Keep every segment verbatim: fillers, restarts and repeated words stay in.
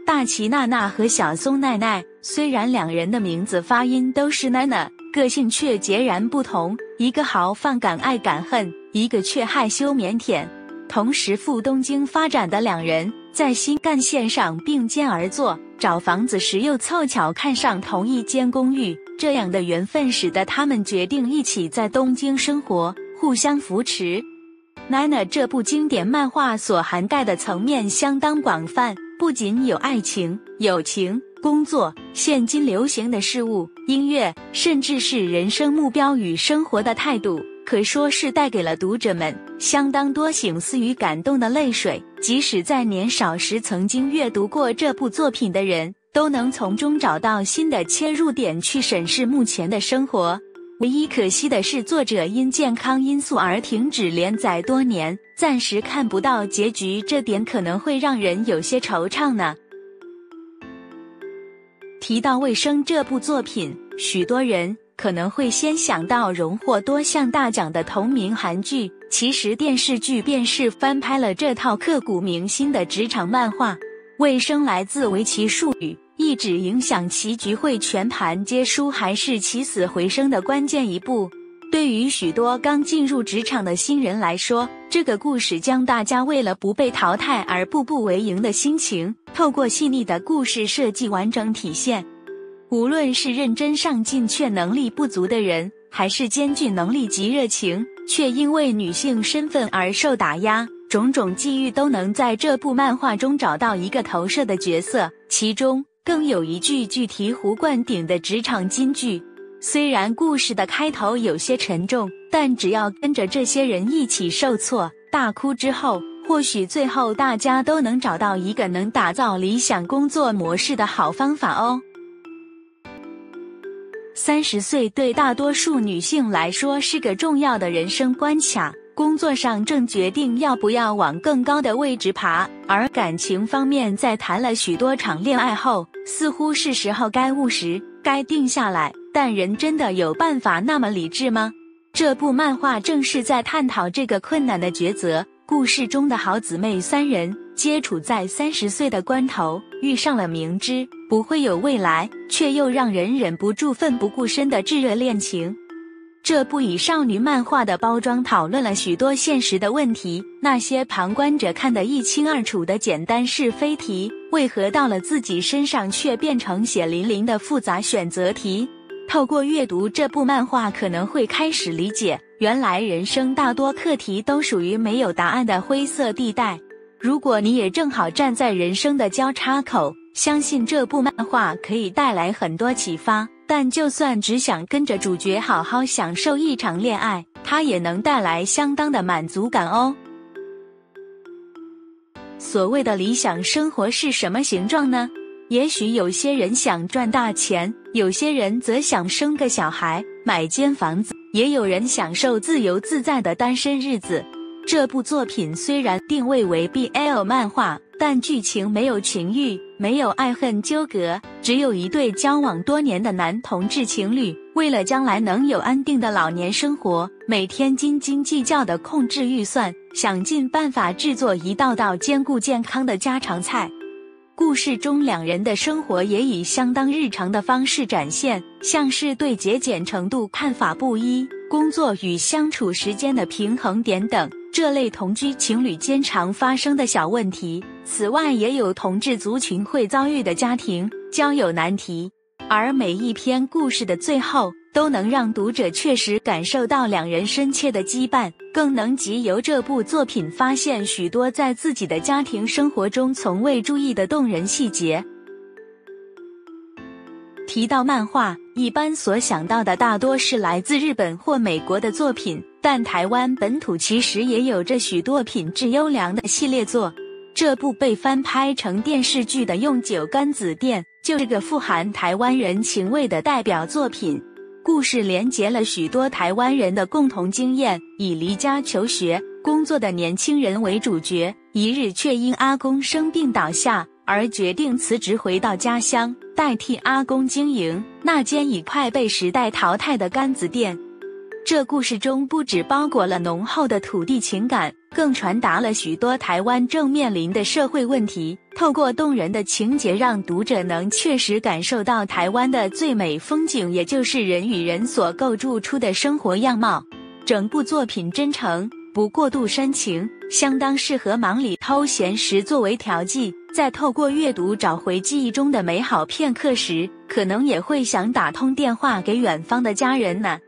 大崎娜娜和小松奈奈，虽然两人的名字发音都是奈奈，个性却截然不同，一个豪放敢爱敢恨，一个却害羞腼腆。同时赴东京发展的两人，在新干线上并肩而坐，找房子时又凑巧看上同一间公寓，这样的缘分使得他们决定一起在东京生活，互相扶持。奈奈这部经典漫画所涵盖的层面相当广泛，不仅有爱情、友情、工作、现今流行的事物、音乐，甚至是人生目标与生活的态度，可说是带给了读者们相当多省思与感动的泪水。即使在年少时曾经阅读过这部作品的人，都能从中找到新的切入点去审视目前的生活。唯一可惜的是，作者因健康因素而停止连载多年，暂时看不到结局，这点可能会让人有些惆怅呢。提到卫生这部作品，许多人可能会先想到荣获多项大奖的同名韩剧，其实电视剧便是翻拍了这套刻骨铭心的职场漫画。卫生来自围棋术语，意指影响棋局会全盘皆输还是起死回生的关键一步。对于许多刚进入职场的新人来说，这个故事将大家为了不被淘汰而步步为营的心情，透过细腻的故事设计完整体现。无论是认真上进却能力不足的人，还是兼具能力及热情却因为女性身份而受打压，种种际遇都能在这部漫画中找到一个投射的角色，其中更有一句句醍醐灌顶的职场金句。虽然故事的开头有些沉重，但只要跟着这些人一起受挫大哭之后，或许最后大家都能找到一个能打造理想工作模式的好方法哦。三十岁对大多数女性来说是个重要的人生关卡，工作上正决定要不要往更高的位置爬，而感情方面在谈了许多场恋爱后，似乎是时候该务实，该定下来。但人真的有办法那么理智吗？这部漫画正是在探讨这个困难的抉择。故事中的好姊妹三人皆处在三十岁的关头，遇上了明知不会有未来，却又让人忍不住奋不顾身的炙热恋情。这部以少女漫画的包装讨论了许多现实的问题，那些旁观者看得一清二楚的简单是非题，为何到了自己身上却变成血淋淋的复杂选择题？透过阅读这部漫画，可能会开始理解，原来人生大多课题都属于没有答案的灰色地带。如果你也正好站在人生的交叉口，相信这部漫画可以带来很多启发。但就算只想跟着主角好好享受一场恋爱，它也能带来相当的满足感哦。所谓的理想生活是什么形状呢？也许有些人想赚大钱，有些人则想生个小孩，买间房子，也有人享受自由自在的单身日子。这部作品虽然定位为 B L 漫画，但剧情没有情欲，没有爱恨纠葛，只有一对交往多年的男同志情侣，为了将来能有安定的老年生活，每天斤斤计较地控制预算，想尽办法制作一道道兼顾健康的家常菜。故事中两人的生活也以相当日常的方式展现，像是对节俭程度看法不一、工作与相处时间的平衡点等这类同居情侣间常发生的小问题。此外也有同志族群会遭遇的家庭、交友难题，而每一篇故事的最后都能让读者确实感受到两人深切的羁绊，更能藉由这部作品发现许多在自己的家庭生活中从未注意的动人细节。提到漫画，一般所想到的大多是来自日本或美国的作品，但台湾本土其实也有着许多品质优良的系列作。这部被翻拍成电视剧的《用九竿子店》就是个富含台湾人情味的代表作品。故事连结了许多台湾人的共同经验，以离家求学、工作的年轻人为主角，一日却因阿公生病倒下，而决定辞职回到家乡，代替阿公经营那间已快被时代淘汰的竿子店。这故事中不只包裹了浓厚的土地情感， 更传达了许多台湾正面临的社会问题，透过动人的情节让读者能确实感受到台湾的最美风景，也就是人与人所构筑出的生活样貌。整部作品真诚，不过度煽情，相当适合忙里偷闲时作为调剂，在透过阅读找回记忆中的美好片刻时，可能也会想打通电话给远方的家人呢。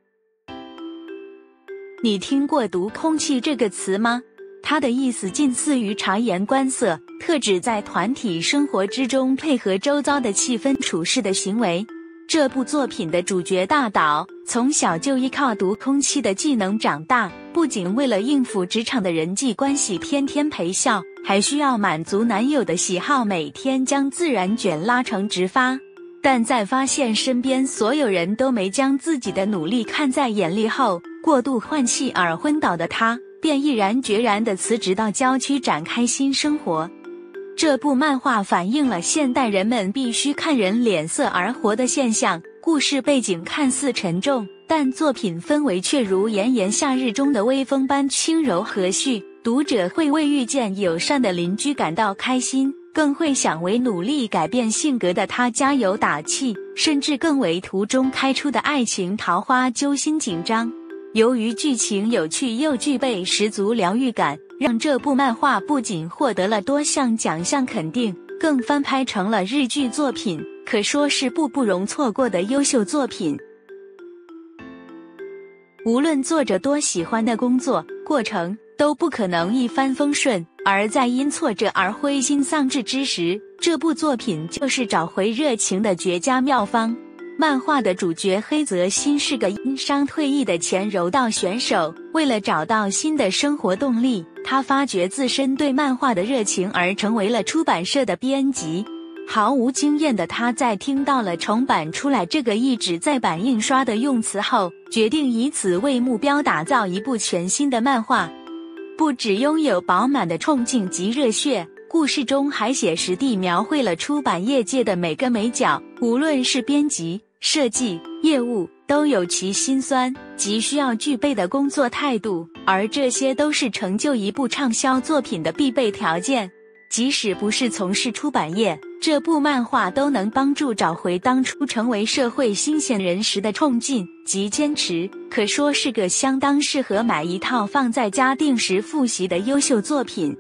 你听过读空气这个词吗？它的意思近似于察言观色，特指在团体生活之中配合周遭的气氛处事的行为。这部作品的主角大岛从小就依靠读空气的技能长大，不仅为了应付职场的人际关系天天陪笑，还需要满足男友的喜好，每天将自然卷拉成直发。但在发现身边所有人都没将自己的努力看在眼里后，过度换气而昏倒的她便毅然决然地辞职到郊区展开新生活。这部漫画反映了现代人们必须看人脸色而活的现象，故事背景看似沉重，但作品氛围却如炎炎夏日中的微风般轻柔和煦，读者会为遇见友善的邻居感到开心，更会想为努力改变性格的他加油打气，甚至更为途中开出的爱情桃花揪心紧张。由于剧情有趣又具备十足疗愈感，让这部漫画不仅获得了多项奖项肯定，更翻拍成了日剧作品，可说是部不容错过的优秀作品。无论作者多喜欢的工作过程，都不可能一帆风顺，而在因挫折而灰心丧志之时，这部作品就是找回热情的绝佳妙方。漫画的主角黑泽新是个因伤退役的前柔道选手，为了找到新的生活动力，他发掘自身对漫画的热情而成为了出版社的编辑。毫无经验的他在听到了重版出来这个一纸再版印刷的用词后，决定以此为目标打造一部全新的漫画。不只拥有饱满的冲劲及热血，故事中还写实地描绘了出版业界的每个美角，无论是编辑、设计、业务，都有其辛酸及需要具备的工作态度，而这些都是成就一部畅销作品的必备条件。即使不是从事出版业，这部漫画都能帮助找回当初成为社会新鲜人时的冲劲及坚持，可说是个相当适合买一套放在家定时复习的优秀作品。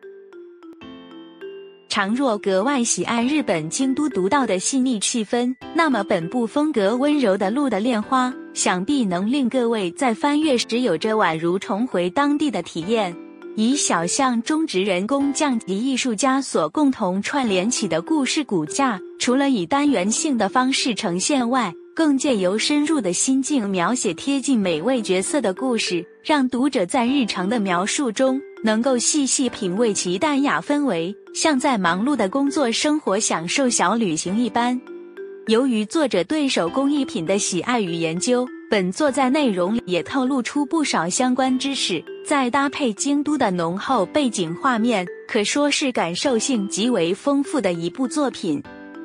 倘若格外喜爱日本京都独到的细腻气氛，那么本部风格温柔的鹿的恋花想必能令各位在翻阅时有着宛如重回当地的体验。以小巷中职人工匠及艺术家所共同串联起的故事骨架，除了以单元性的方式呈现外，更借由深入的心境描写贴近每位角色的故事，让读者在日常的描述中能够细细品味其淡雅氛围，像在忙碌的工作生活享受小旅行一般。由于作者对手工艺品的喜爱与研究，本作在内容里也透露出不少相关知识，再搭配京都的浓厚背景画面，可说是感受性极为丰富的一部作品。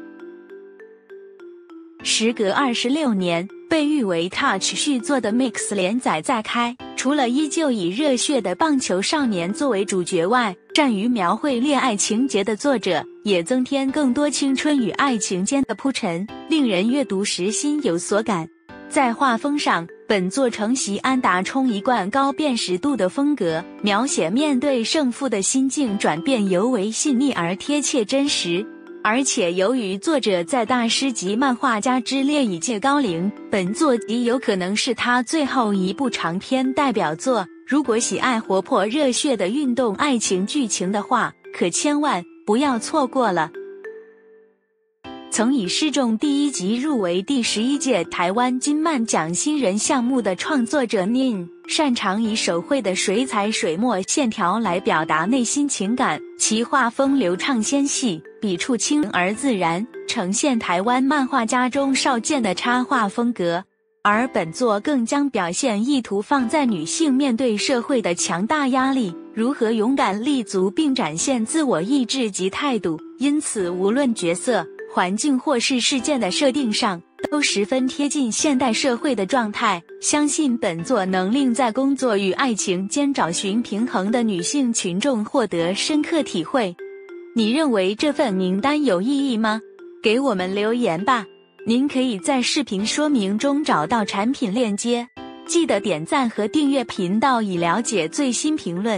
时隔二十六年，被誉为 Touch 续作的 Mix 连载再开，除了依旧以热血的棒球少年作为主角外，善于描绘恋爱情节的作者也增添更多青春与爱情间的铺陈，令人阅读时心有所感。在画风上，本作承袭安达充一贯高辨识度的风格，描写面对胜负的心境转变尤为细腻而贴切真实。而且由于作者在大师级漫画家之列已届高龄，本作极有可能是他最后一部长篇代表作。如果喜爱活泼热血的运动爱情剧情的话，可千万不要错过了。曾以失重第一集入围第十一届台湾金漫奖新人项目的创作者 Nin， 擅长以手绘的水彩水墨线条来表达内心情感，其画风流畅纤细，笔触轻而自然，呈现台湾漫画家中少见的插画风格。而本作更将表现意图放在女性面对社会的强大压力，如何勇敢立足并展现自我意志及态度，因此无论角色、环境或是事件的设定上， 都十分贴近现代社会的状态，相信本作能令在工作与爱情间找寻平衡的女性群众获得深刻体会。你认为这份名单有意义吗？给我们留言吧。您可以在视频说明中找到产品链接，记得点赞和订阅频道以了解最新评论。